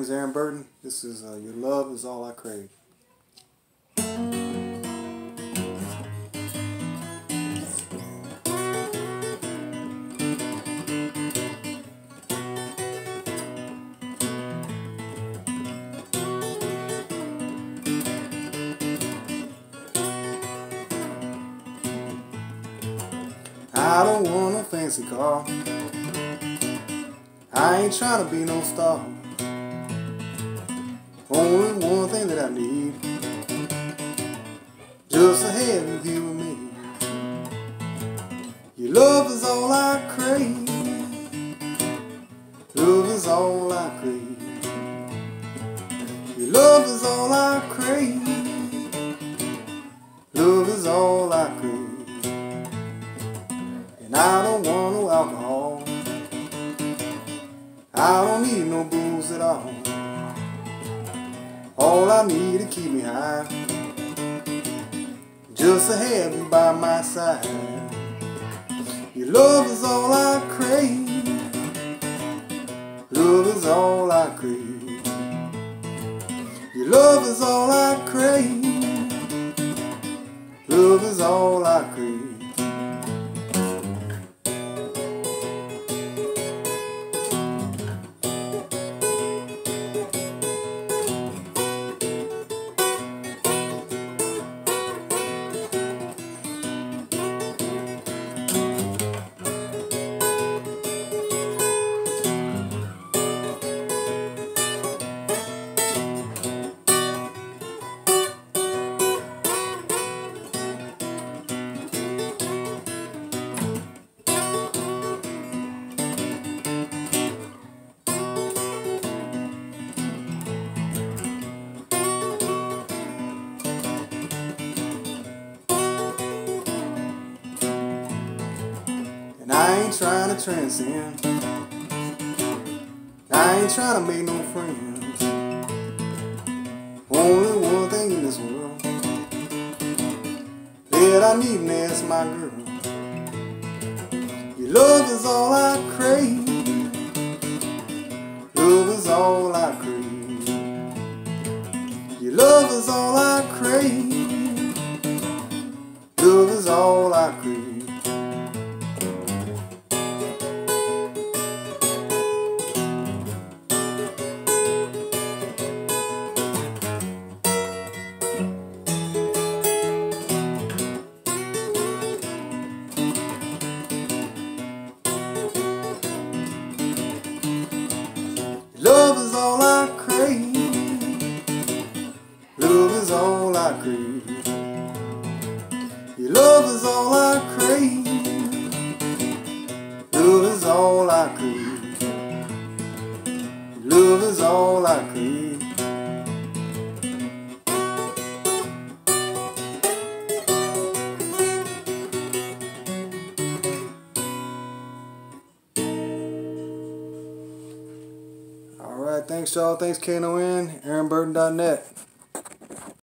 name is Aaron Burton. This is Your Love Is All I Crave. I don't want no fancy car. I ain't trying to be no star. Only one thing that I need, just to have you here with me. Your love is all I crave. Love is all I crave. Your love is all I crave. Love is all I crave. And I don't want no alcohol. I don't need no booze at all. All I need to keep me high, just to have you by my side. Your love is all I crave. Love is all I crave. Your love is all I crave. Love is all I crave. I ain't trying to transcend. I ain't trying to make no friends. Only one thing in this world that I need, and that's my girl. Your love is all I crave. Love is all I crave. Your love is all I crave. Love is all I crave. Love is all I crave. Love is all I crave. Your love is all I crave. Love is all I crave. Love is all I crave. Alright, thanks y'all. Thanks KNON, AaronBurton.net.